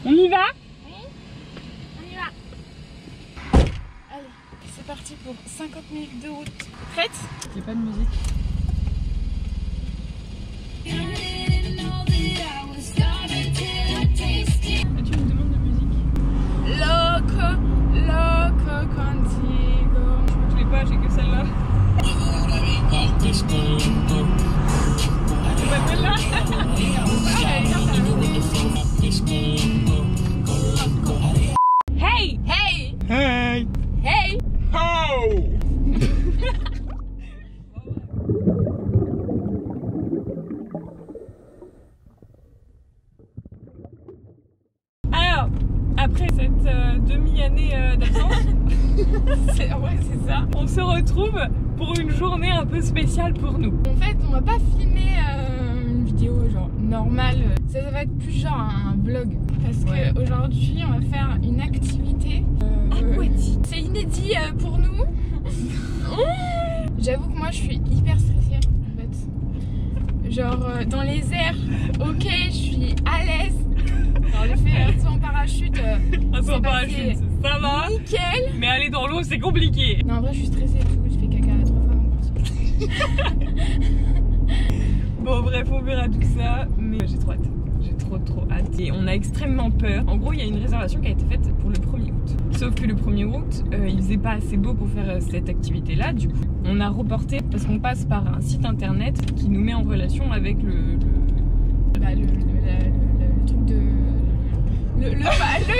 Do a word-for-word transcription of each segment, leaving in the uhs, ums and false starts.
On y va? Oui, on y va. Allez, c'est parti pour cinquante minutes de route. Prête? Il n'y a pas de musique. Ah, tu me demandes de musique? Loco, loco contigo. Je l'ai pas, j'ai que celle-là. C'est pas celle-là? Hey! Hey! Hey! Hey! How! Alors, après cette euh, demi-année euh, d'absence, C'est ouais, c'est ça. on se retrouve pour une journée un peu spéciale pour nous. En fait, on va pas filmer euh, une vidéo genre normale. Ça, ça va être plus genre un vlog. Parce Ouais. qu'aujourd'hui, on va faire une activité euh, Aquatique. C'est inédit euh, pour nous. J'avoue que moi, je suis hyper stressée en fait. Genre euh, dans les airs, ok, je suis à l'aise. Alors j'ai fait un saut en parachute. Euh, Un saut en c'est parachute, passé ça va. nickel. Mais aller dans l'eau, c'est compliqué. Non, en vrai, je suis stressée et tout. Je fais caca trois fois avant de partir. Bon, bref, on verra tout ça. Mais j'ai trop hâte. J'ai trop, trop hâte. Et on a extrêmement peur. En gros, il y a une réservation qui a été faite pour le premier août. Sauf que le premier août, euh, il faisait pas assez beau pour faire euh, cette activité-là. Du coup, on a reporté parce qu'on passe par un site internet qui nous met en relation avec le... le... Bah, le, le, la- le- le truc de. Le, le,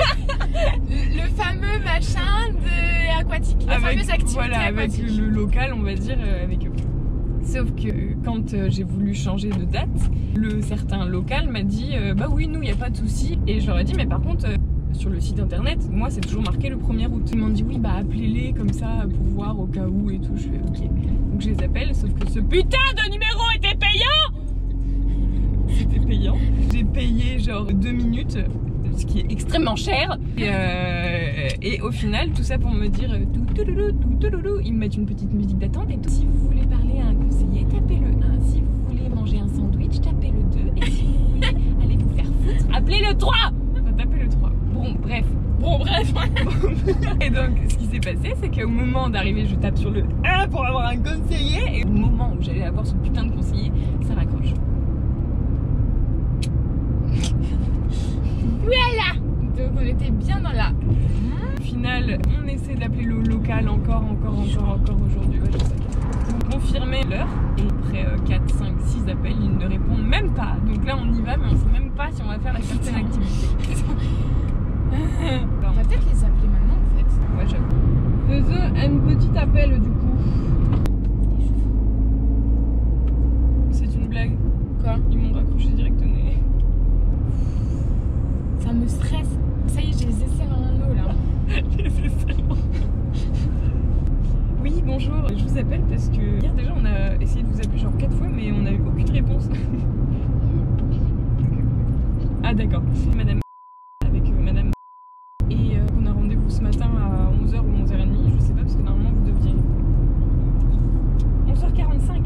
le, le fameux machin de aquatique. La avec, fameuse activité voilà, avec aquatique. le, le local, on va dire, euh, avec eux. Sauf que quand euh, j'ai voulu changer de date, le certain local m'a dit euh, bah oui, nous, il n'y a pas de souci. Et je leur ai dit, mais par contre, euh, sur le site internet, moi, c'est toujours marqué le premier août. Ils m'ont dit, oui, bah appelez-les comme ça pour voir au cas où et tout. Je fais, ok. Donc je les appelle, sauf que ce putain de numéro était payant. C'était payant. J'ai payé genre deux minutes, ce qui est extrêmement cher. Et, euh, et au final, tout ça pour me dire tout, tout, tout, tout, tout, tout, ils me mettent une petite musique d'attente et tout. Si vous voulez parler à un conseiller, tapez le un. Si vous voulez manger un sandwich, tapez le deux. Et si vous voulez aller vous faire foutre, appelez le trois. Enfin, tapez le trois. Bon, bref. Bon, bref. Et donc, ce qui s'est passé, c'est qu'au moment d'arriver, je tape sur le un pour avoir un conseiller. Et au moment où j'allais avoir ce putain de conseiller, ça raccroche. Voilà. Donc on était bien dans la. Au final, on essaie d'appeler le local encore, encore, encore, encore aujourd'hui. Ouais, je sais. Pour confirmer l'heure. Et après euh, quatre, cinq, six appels, ils ne répondent même pas. Donc là, on y va, mais on sait même pas si on va faire la certaine activité. On va peut-être les appeler maintenant en fait. Ouais, j'avoue. Faisons un petit appel du coup. C'est une blague. Quoi? Ils m'ont raccroché direct au nez. Ça me stresse. Ça y est, j'ai les aisselles en eau là. Les aisselles. Oui, bonjour. Je vous appelle parce que hier déjà on a essayé de vous appeler genre quatre fois mais on n'a eu aucune réponse. Ah d'accord. Madame avec euh, madame. Et euh, on a rendez-vous ce matin à onze heures ou onze heures trente. Je sais pas parce que normalement vous deviez. onze heures quarante-cinq.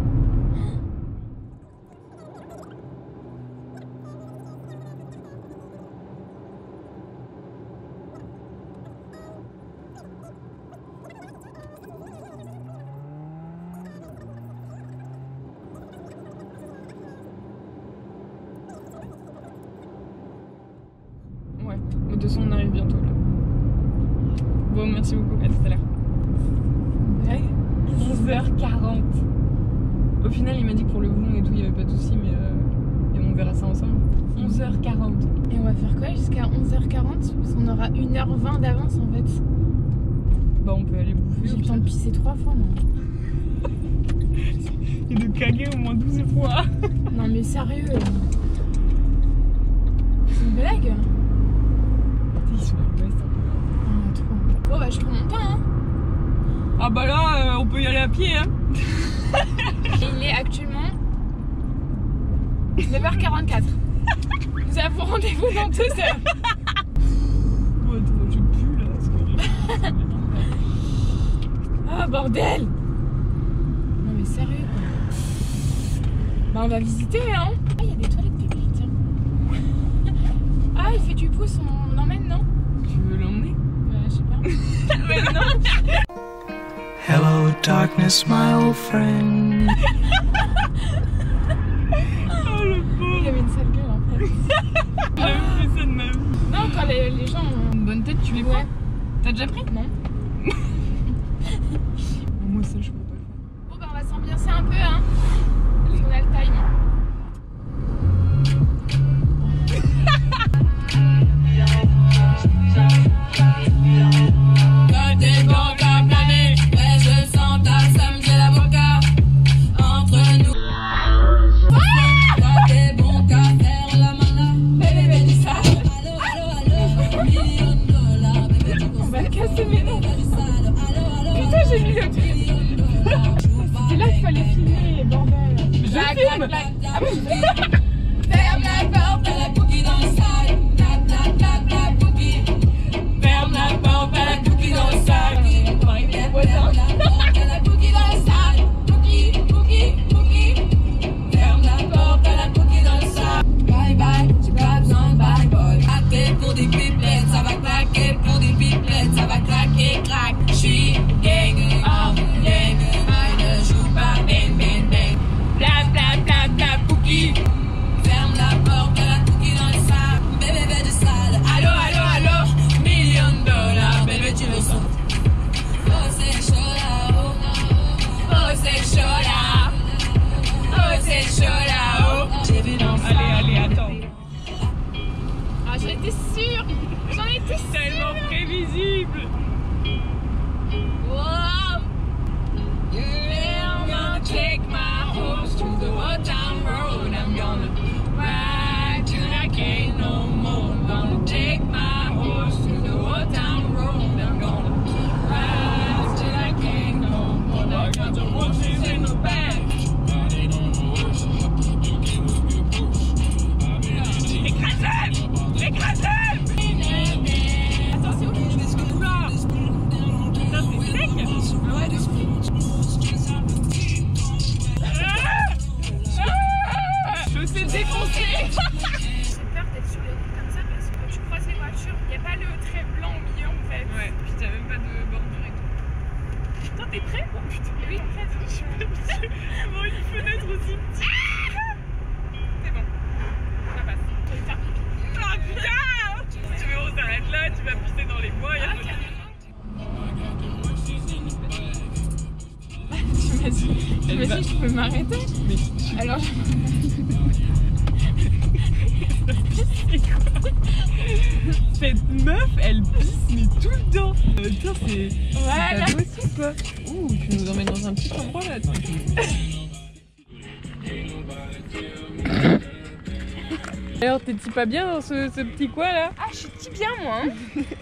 Ouais, de toute façon on arrive bientôt là. Bon, merci beaucoup, à tout à l'heure. Ouais. onze heures quarante. Au final, il m'a dit que pour le boulon et tout, il n'y avait pas de soucis, mais euh, et on verra ça ensemble. onze heures quarante. Et on va faire quoi jusqu'à onze heures quarante? Parce qu'on aura une heure vingt d'avance en fait. Bah, on peut aller bouffer. J'ai le temps de pisser trois fois moi. Et de caguer au moins douze fois. Non mais sérieux. C'est une blague? Ils sont à l'ouest un peu. Ah, trop. Bon bah je te remonte pas hein. Ah bah là, euh, on peut y aller à pied, hein. Et il est actuellement neuf heures quarante-quatre. Nous avons rendez-vous dans deux heures. Oh, attends, je pue là, c'est horrible. Ah bordel. Non mais sérieux quoi. Bah on va visiter hein. Ah il y a des toilettes publiques tiens. Ah il fait du pouce son miss my old friend. Oh le pauvre. Il avait une sale gueule en fait. J'ai jamais fait ça de ma vie. Non, quand les, les gens ont Une bonne tête, tu les prends? Ouais. T'as déjà pris? Non. Moi ça je peux pas le faire. Bon bah on va s'ambiancer un peu hein. Parce qu'on a le time. C'était là qu'il fallait filmer, bordel. Je filme. Ferme la porte à la cookie dans le sac. Clac, clac, clac, clac, cookie. Ferme la porte à la cookie dans le sac. Ferme la porte à la cookie dans le sac. Cookie, cookie, cookie. Ferme la porte à la cookie dans le sac. Bye bye, j'ai pas besoin de bye boy. Claquer pour des pipelettes, ça va claquer pour des pipelettes, ça va claquer, crack. J'suis gang, oh gang. Bla bla bla bla cookie. Ferme la porte à la cookie dans le sac. Bébé bébé de sale. Allo allo allo. Million de dollars. Bébé tu le sens. Oh c'est chaud là. Oh c'est chaud là. Oh c'est chaud là. Oh. J'ai vu dans ça. Allez allez attends. Ah j'en étais sûre. J'en étais sûre. Tellement prévisible. Wow. Yeah, I'm gonna take my horse to the old town road. I'm gonna ride till I can't no more. I'm gonna take my horse to the old town road. I'm gonna ride till I can't no more. I got the horses in the back. Écrasez! Écrasez! Attention. Oula! Ça c'est sec! Ah ouais, des je sais défoncer. J'ai peur d'être sur les routes comme ça parce que quand tu croises les voitures, il n'y a pas le trait blanc au milieu en fait. Ouais, puis t'as même pas de bordure et tout. Putain, t'es prêt? Oh putain. Oui, en fait, je suis Bon, une fenêtre aussi petite. C'est bon, ça passe. Je vais faire pipi. Ah putain! Si tu veux, on s'arrête là, tu vas pisser dans les bois. Ah, carrément. J'imagine, j'imagine, je peux m'arrêter. Mais Alors, je... cette meuf, elle pisse mais tout le temps. Euh, putain, c'est Voilà. c'est pas possible quoi. Ouh, tu nous emmènes dans un petit endroit là. Alors, t'es-tu pas bien dans ce, ce petit coin là? Ah, je suis bien moi. Hein.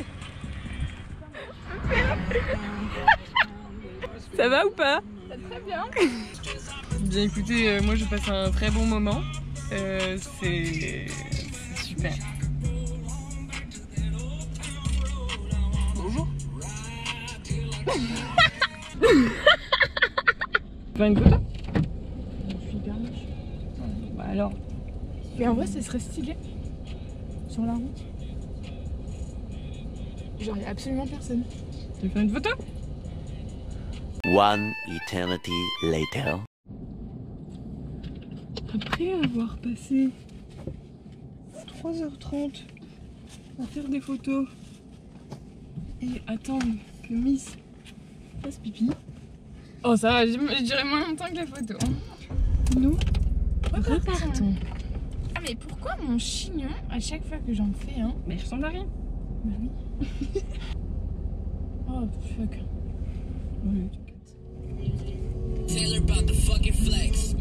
Ça va ou pas? Ça va très bien. Bien écoutez, euh, moi je passe un très bon moment. Euh, c'est super. Bonjour. Faire une photo? Je suis hyper moche. Bah alors. Mais en vrai, ça serait stylé. Sur la route. Genre, il y a absolument personne. Tu veux faire une photo? One eternity later. Après avoir passé trois heures trente à faire des photos et attendre que Miss fasse pipi. Oh, ça va, je dirais moins longtemps que la photo. Nous Repartons. repartons. Ah, mais pourquoi mon chignon, à chaque fois que j'en fais un. Mais je ressemble à rien. Bah oui. Oh, fuck. Ouais, t'inquiète. Taylor about the fucking flex.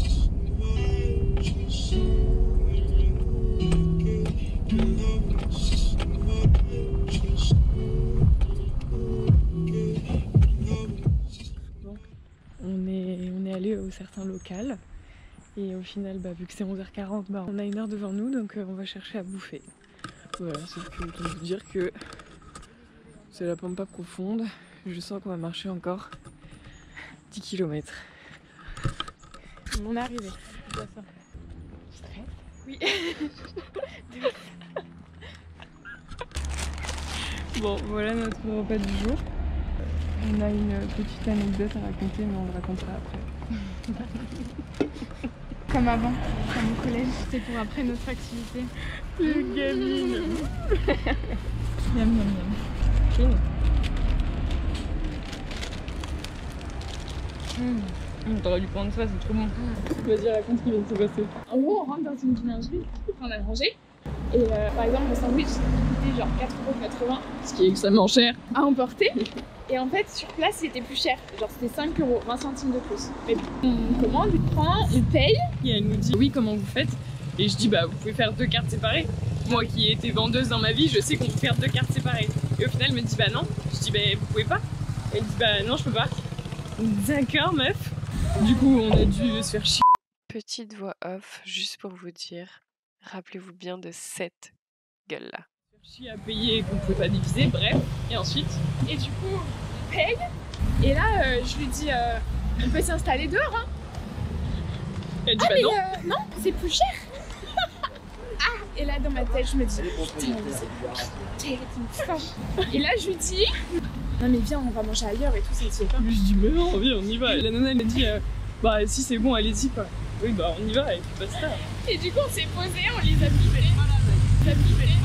On est, on est allé au certain local et au final, bah, vu que c'est onze heures quarante, bah, on a une heure devant nous donc euh, on va chercher à bouffer. Voilà, sauf que autant vous dire que c'est la pampa profonde. Je sens qu'on va marcher encore dix kilomètres. Mon arrivée. Je vois ça. Stress? Oui. Bon, voilà notre repas du jour. On a une petite anecdote à raconter, mais on le racontera après. Comme avant, comme au collège, c'était pour après notre activité. Le gamine. Miam miam miam. Clean. Mmh. Mmh, T'aurais dû prendre ça, c'est trop bon. Mmh. Vas-y, raconte ce qui vient de se passer. En gros, on rentre dans une boulangerie pour prendre à manger. Et euh, par exemple, le sandwich coûtait genre quatre euros quatre-vingts Ce qui est extrêmement cher. à emporter. Et en fait, sur place, il était plus cher. Genre, c'était cinq euros, vingt centimes de plus. Mais on commande, on prend, on paye. Et elle nous dit oui, comment vous faites? Et je dis bah vous pouvez faire deux cartes séparées. Moi qui ai été vendeuse dans ma vie, je sais qu'on peut faire deux cartes séparées. Et au final, elle me dit bah non. Je dis bah vous pouvez pas. Elle dit bah non, je peux pas. D'accord, meuf. Du coup, on a dû se faire chier. Petite voix off, juste pour vous dire, rappelez-vous bien de cette gueule-là. Chier à payer et qu'on pouvait pas diviser, bref. Et ensuite, Et du coup, on paye. Et là, euh, je lui dis, euh, on peut s'installer dehors, hein. elle dit Ah, bah mais non. euh, non, c'est plus cher. Ah, et là, dans ma tête, je me dis, putain, mais c'est quelle femme. Et là, je lui dis, non, mais viens, on va manger ailleurs et tout, ça ne se fait pas. Je dis mais non, viens, on y va. Et la nana elle m'a dit euh, bah si c'est bon, allez-y quoi. Oui bah on y va et puis basta. Et du coup, on s'est posé, on les a bibelés. On les a bibelés.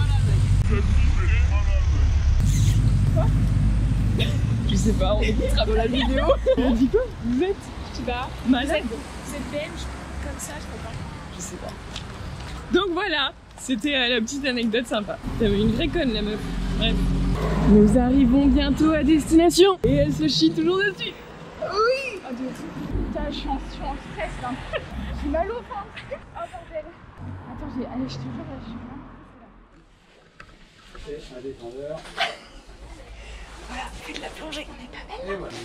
Quoi? Je sais pas, on écoutera dans la vidéo. Elle dit quoi? Vous êtes Je sais pas. malade? Vous êtes belge, comme ça, je peux pas. Je sais pas. Donc voilà, c'était euh, la petite anecdote sympa. T'avais une vraie conne la meuf. Bref. Nous arrivons bientôt à destination. Et elle se chie toujours dessus. Oui. Oh, de putain, je suis en, je suis en stress là. J'ai mal au ventre. Oh bordel. Attends, j'ai... Allez, je te jure, là, je suis vraiment stressée là. Un défendeur. Voilà, fais de la plongée, on est pas belle. Et voilà.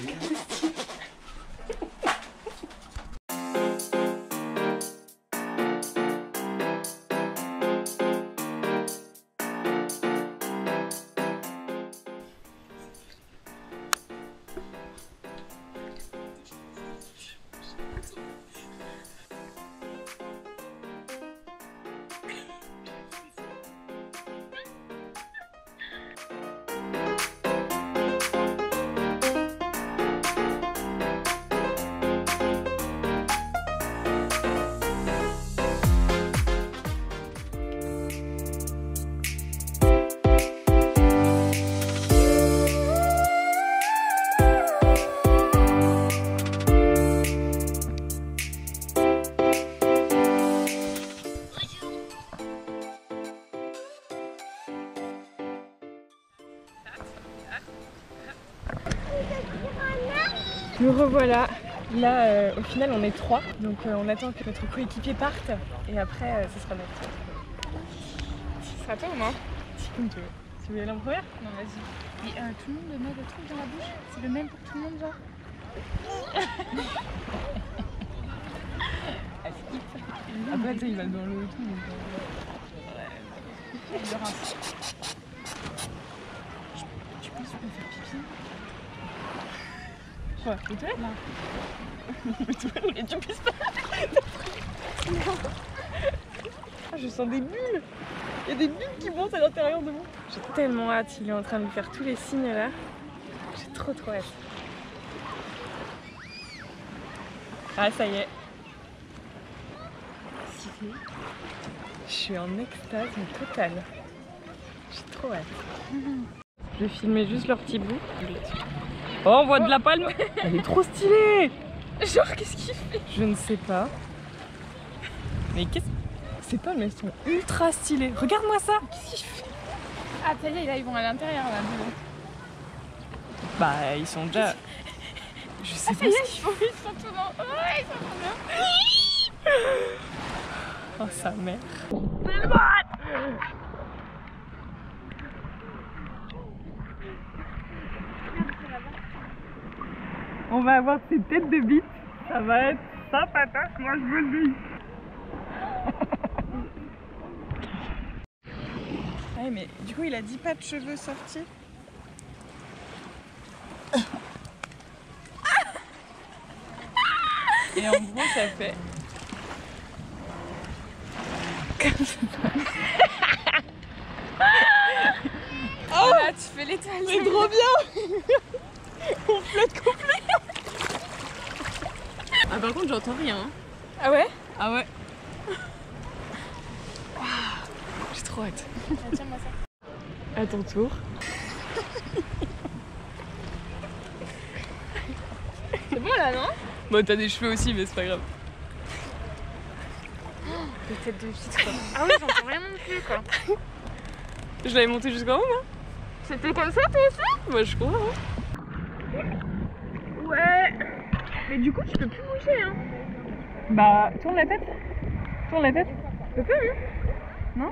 Nous revoilà. Là, euh, au final, on est trois. Donc, euh, on attend que notre coéquipier parte. Et après, euh, ce sera notre tour. Ce sera toi ou moi? Si comme tu veux. Tu veux y aller en première? Non, vas-y. Et euh, tout le monde met le truc dans la bouche? C'est le même pour tout le monde, genre? Après, tu sais, il va dans l'eau et tout. Donc, Il y aura un... tu penses qu'on peut faire pipi? Quoi? Les toilettes? Non. Les toilettes, mais tu pisses pas. Ah, je sens des bulles. Il y a des bulles qui montent à l'intérieur de moi. J'ai tellement hâte. Il est en train de me faire tous les signes là. J'ai trop trop hâte. Ah, ça y est. Je suis en extase totale. J'ai trop hâte. Je vais filmer juste leur petit bout. Oh, on voit de la palme. Elle est trop stylée. Genre, qu'est-ce qu'il fait? Je ne sais pas. Mais qu'est-ce... Ces palmes, elles sont ultra stylées. Regarde-moi ça. Qu'est-ce qu'il fait? Ah, ça y est, là, ils vont à l'intérieur, là. Bah, ils sont déjà... Je sais Ah, ça pas y ce est, qu'ils ils sont, ils sont tous dans... Ouais, ils sont trop bien. Oh, sa mère. On va avoir ces têtes de bite. Ça va être ça, patate. Moi, je veux le dis. Ouais, mais du coup, il a dit pas de cheveux sortis. Et en gros, ça fait... Oh là, tu fais l'étoile. C'est trop bien. On flotte complet. Ah par contre j'entends rien. Hein. Ah ouais? Ah ouais. J'ai trop hâte. Ah, tiens-moi ça. À ton tour. C'est bon là, non? Bon t'as des cheveux aussi mais c'est pas grave. Des têtes de fille quoi. Ah oui, j'entends rien non plus quoi. Je l'avais monté jusqu'en haut moi. C'était comme ça toi aussi? Moi je crois. Hein. Ouais. Mais du coup, tu peux plus bouger hein. Bah tourne la tête. Tourne la tête. Tu peux plus hein? Non?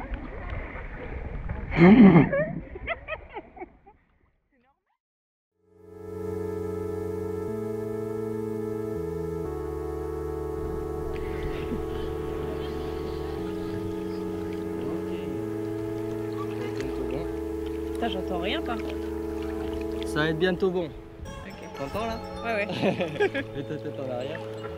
Putain, j'entends rien par contre. Ça va être bientôt bon. Ok. T'entends là? Ouais ouais. Mets ta tête en arrière.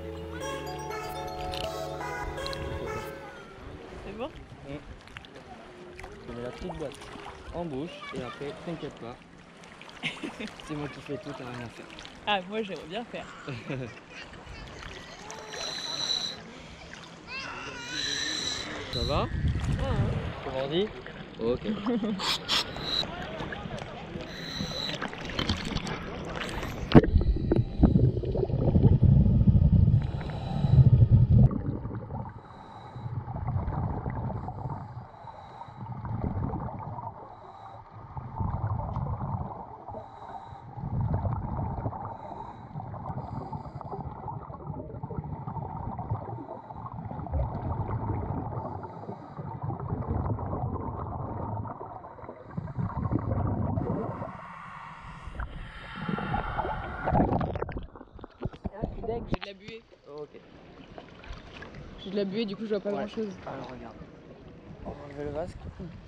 C'est bon? Je mets la petite boîte en bouche et après, t'inquiète pas. C'est moi qui fais tout, t'as rien à faire. Ah moi j'aimerais bien faire. Ça va? Comment on dit? Ok. J'ai de la buée. Ok. J'ai de la buée du coup je vois pas Ouais. grand chose. Alors regarde. On va enlever le masque.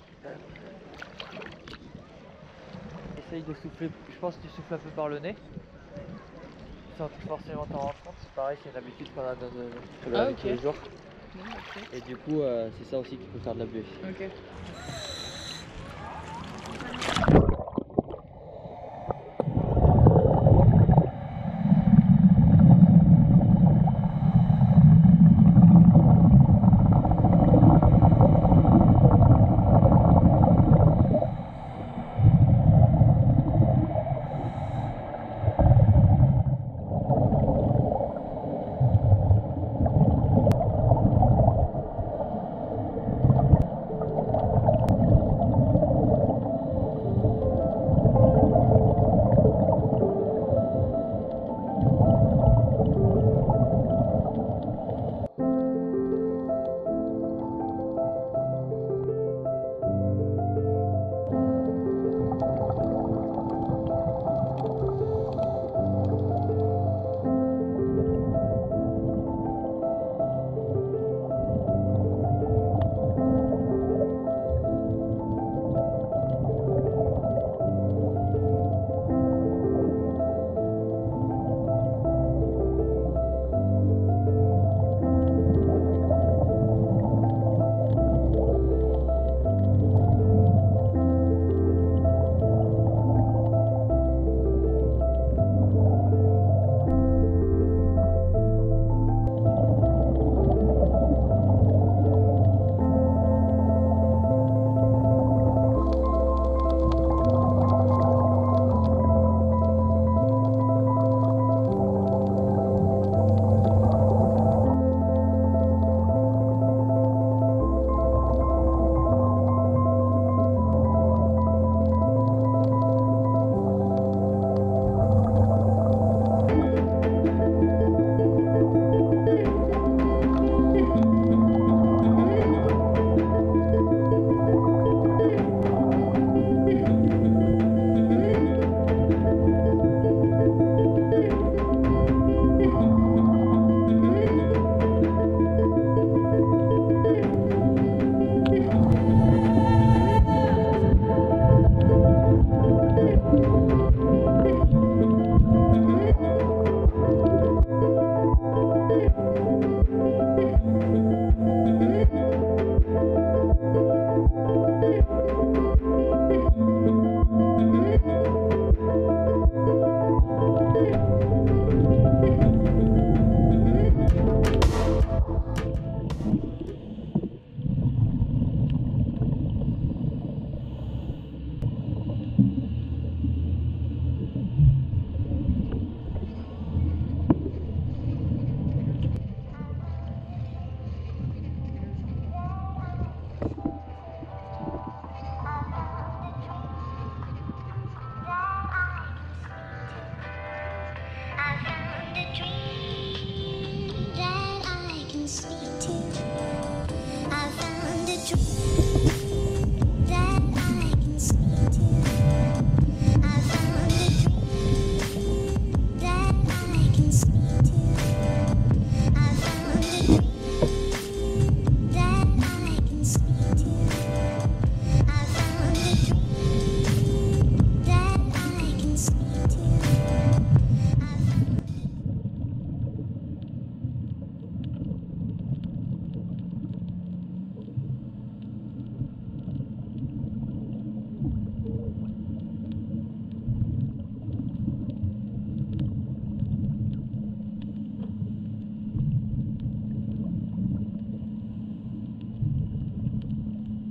Essaye de souffler. Je pense que tu souffles un peu par le nez. Sans forcément t'en rendre compte. C'est pareil, c'est une habitude qu'on a dans de, de la Ah, vie ok. tous les jours. Bon, ok. Et du coup, euh, c'est ça aussi qui peut faire de la buée. Ok.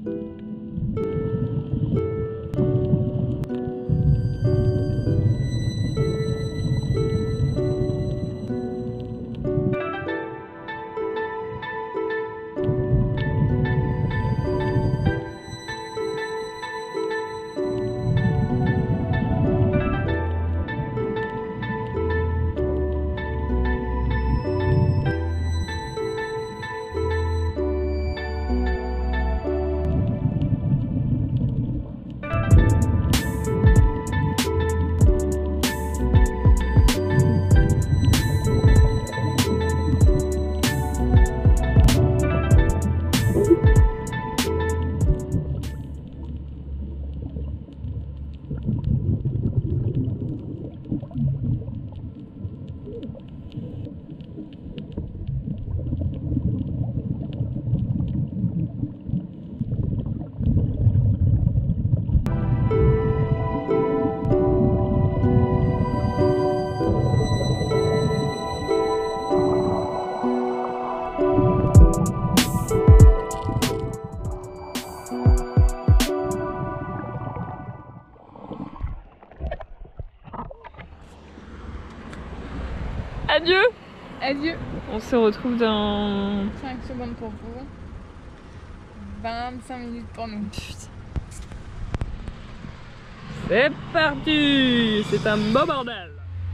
Adieu. Adieu. On se retrouve dans... cinq secondes pour vous. vingt-cinq minutes pour nous. Putain. C'est parti. C'est un beau bordel.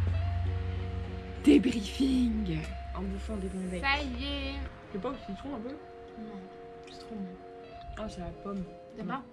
Débriefing. En bouffant des bonbons. Ça y est. C'est pas au citron un peu? Non, citron. Ah, c'est la pomme. T'as pas?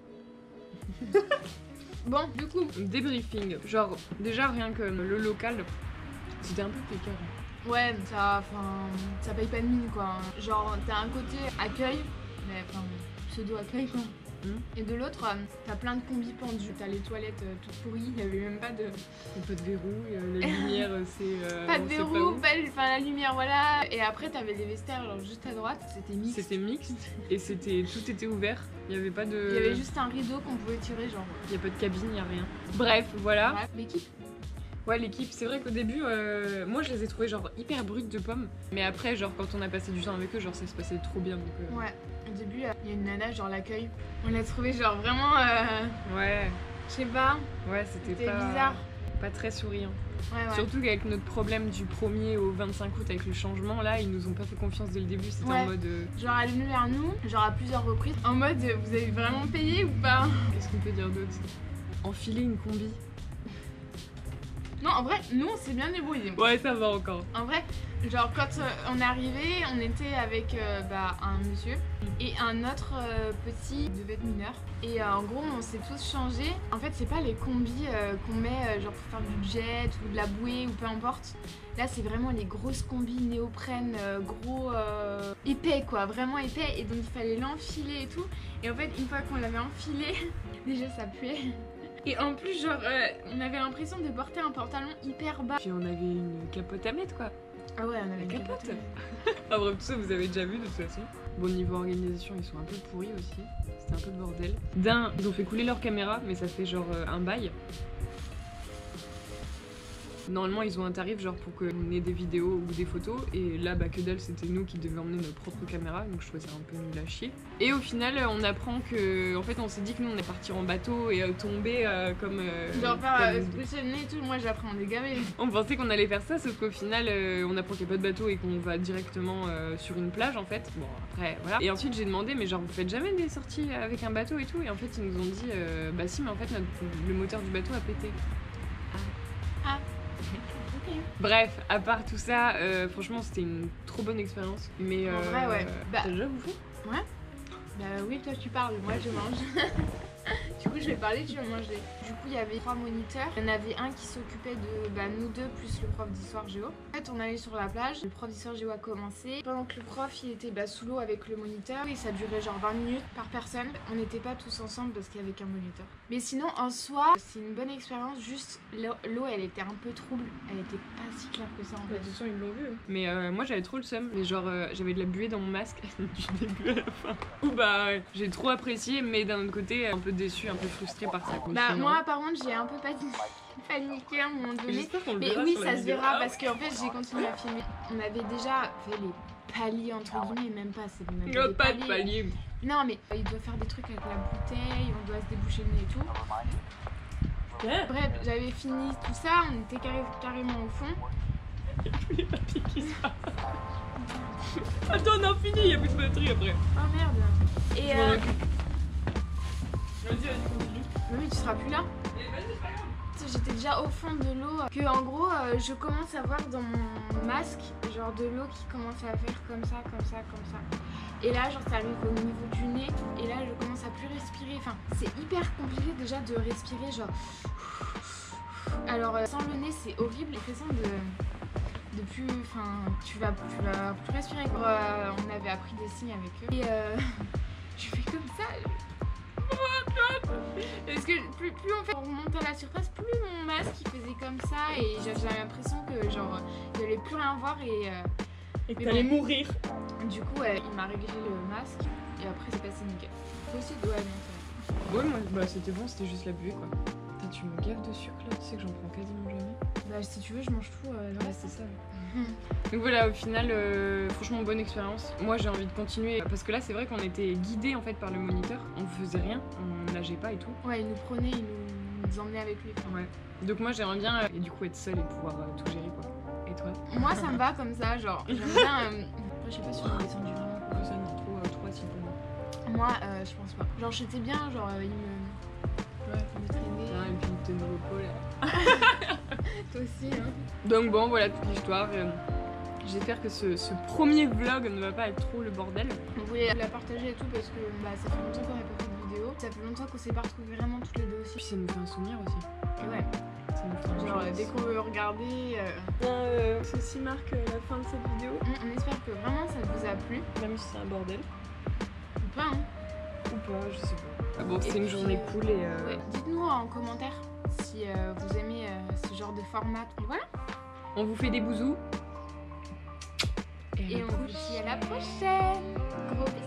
Bon, du coup. Débriefing. Genre, déjà rien que le local, c'était un peu pécard. Ouais, ça, enfin, ça paye pas de mine quoi. Genre, t'as un côté accueil, mais enfin, pseudo accueil quoi. Mmh. Et de l'autre, t'as plein de combis pendus. T'as les toilettes euh, toutes pourries, il y avait même pas de. Il pas de verrou, euh, la lumière c'est. Euh, pas de verrou, pas, pas enfin la lumière, voilà. Et après, t'avais les vestiaires, genre juste à droite, c'était mixte. C'était mixte et c'était tout était ouvert. Il y avait pas de. Il y avait juste un rideau qu'on pouvait tirer, genre. Il y a pas de cabine, il y a rien. Bref, voilà. Ouais, l'équipe. Ouais, l'équipe, c'est vrai qu'au début, euh, moi je les ai trouvés genre hyper brutes de pommes. Mais après, genre quand on a passé du temps avec eux, genre ça se passait trop bien. Donc, euh... Ouais, au début, il y a une nana, genre l'accueil. On l'a trouvé genre vraiment. Euh... Ouais. Je sais pas. Ouais, c'était pas. bizarre. Pas très souriant. Ouais, ouais. Surtout qu'avec notre problème du premier au vingt-cinq août avec le changement, là, ils nous ont pas fait confiance dès le début. C'était ouais. en mode. Euh... Genre, elle est venue vers nous, genre à plusieurs reprises. En mode, vous avez vraiment payé ou pas? Qu'est-ce qu'on peut dire d'autre? Enfiler une combi. Non, en vrai, nous on s'est bien débrouillés. Ouais, ça va encore. En vrai, genre quand euh, on est arrivé, on était avec euh, bah, un monsieur et un autre euh, petit devait être mineur. Et euh, en gros, on s'est tous changés. En fait, c'est pas les combis euh, qu'on met euh, genre pour faire du jet ou de la bouée ou peu importe. Là, c'est vraiment les grosses combis néoprène, euh, gros euh, épais quoi, vraiment épais. Et donc il fallait l'enfiler et tout. Et en fait, une fois qu'on l'avait enfilé, déjà ça puait. Et en plus, genre, euh, on avait l'impression de porter un pantalon hyper bas. Puis on avait une capote à mettre quoi. Ah ouais, on avait La une capote. capote. Ah bref, tout ça vous avez déjà vu de toute façon. Bon, niveau organisation, ils sont un peu pourris aussi. C'était un peu le bordel. D'un, ils ont fait couler leur caméra, mais ça fait genre euh, un bail. Normalement, ils ont un tarif genre pour qu'on ait des vidéos ou des photos. Et là, bah que dalle, c'était nous qui devions emmener notre propre caméra. Donc je trouvais ça un peu nul à chier. Et au final, on apprend que... En fait, on s'est dit que nous, on allait partir en bateau et euh, tomber euh, comme... Euh, Genre faire comme... spécial et tout, moi j'apprends des gamins. On pensait qu'on allait faire ça, sauf qu'au final, euh, on apprend qu'il n'y a pas de bateau et qu'on va directement euh, sur une plage en fait. Bon, après, voilà. Et ensuite, j'ai demandé, mais genre, vous faites jamais des sorties avec un bateau et tout? Et en fait, ils nous ont dit, euh, bah si, mais en fait, notre... le moteur du bateau a pété. Ah. Ah. Bref, à part tout ça, euh, franchement c'était une trop bonne expérience. Mais en euh, vrai, ouais. Bah, t'as déjà bouffé? Ouais. Bah oui, toi tu parles, moi je mange. Du coup, je vais parler, tu vas manger. Du coup, il y avait trois moniteurs. Il y en avait un qui s'occupait de bah, nous deux plus le prof d'histoire géo. En fait, on allait sur la plage. Le prof d'histoire géo a commencé. Pendant que le prof il était bah, sous l'eau avec le moniteur, et ça durait genre vingt minutes par personne. On n'était pas tous ensemble parce qu'il y avait qu'un moniteur. Mais sinon, en soi, c'est une bonne expérience. Juste, l'eau elle était un peu trouble. Elle était pas si claire que ça en fait. De toute façon, ils l'ont vu. Mais euh, moi j'avais trop le seum. Mais genre, euh, j'avais de la buée dans mon masque du début à la fin. Ou bah, ouais, j'ai trop apprécié, mais d'un autre côté, un peu déçu, un peu frustré par ça. Bah, moi par contre, j'ai un peu paniqué, paniqué à un moment donné. Mais oui, ça se verra parce qu'en fait, j'ai continué à filmer. On avait déjà fait les paliers entre guillemets, même pas, c'est même pas, pas de paliers. Non, mais il doit faire des trucs avec la bouteille, on doit se déboucher le nez et tout. Ouais. Bref, j'avais fini tout ça, on était carré- carrément au fond. Les papiers qui se passent. Attends, on a fini, il n'y a plus de batterie après. Oh merde. Et Je m'en euh... occupe. Vas-y, vas-y, continue. Mais oui, tu seras plus là. J'étais déjà au fond de l'eau, que en gros euh, je commence à voir dans mon masque genre de l'eau qui commence à faire comme ça, comme ça, comme ça. Et là genre ça arrive au niveau du nez et là je commence à plus respirer. Enfin c'est hyper compliqué déjà de respirer genre. Alors euh, sans le nez c'est horrible, l'impression de de plus, enfin tu vas tu vas plus respirer. Euh, on avait appris des signes avec eux et euh, je fais comme ça. Parce que plus, plus on fait on remonte à la surface, plus mon masque il faisait comme ça et j'avais l'impression que genre il allait plus rien voir et euh, Et que mais t'allais bon. mourir. Du coup ouais, il m'a réglé le masque et après c'est passé nickel. Toi aussi ouais non Ouais, moi, bah c'était bon, c'était juste la buée quoi. Putain, tu me gaves de sucre là, tu sais que j'en prends quasiment jamais. Bah si tu veux je mange tout euh, le Ouais, reste. c'est ça. Donc voilà, au final, euh, franchement, bonne expérience. Moi, j'ai envie de continuer parce que là, c'est vrai qu'on était guidés en fait par le moniteur. On faisait rien, on nageait pas et tout. Ouais il nous prenait, il nous, nous emmenait avec lui. Ouais. Donc moi, j'aimerais bien euh, et du coup être seule et pouvoir euh, tout gérer quoi. Et toi? Moi ça me va comme ça, genre j'aime bien. Euh... Après je sais pas si on est descendu vraiment. Que ça, non, trop, euh, trop assis pour moi. Moi euh, je pense pas. Genre j'étais bien, genre euh, il me, Ouais. il me traînait. Ah, et puis il tenait au pot là. Toi aussi hein. Donc bon, voilà toute l'histoire. Euh, J'espère que ce, ce premier vlog ne va pas être trop le bordel. On voulait la partager et tout parce que bah, ça fait longtemps qu'on n'a pas fait de vidéo. Ça fait longtemps qu'on s'est pas retrouvés vraiment toutes les deux Puis aussi. ça nous fait un souvenir aussi. Et ouais, Ça nous fait un genre jeu euh, dès aussi. qu'on veut regarder, euh, Euh, ceci marque euh, la fin de cette vidéo. on, on espère que vraiment ça vous a plu. Même si c'est un bordel. Ou pas hein. Ou pas, je sais pas. Ah bon, Et c'était une puis, journée euh, cool et. Euh... Ouais. Dites-nous en commentaire si euh, vous aimez euh, ce genre de format. Et voilà. On vous fait des bousous. Et on vous dit à la prochaine. Gros bisous.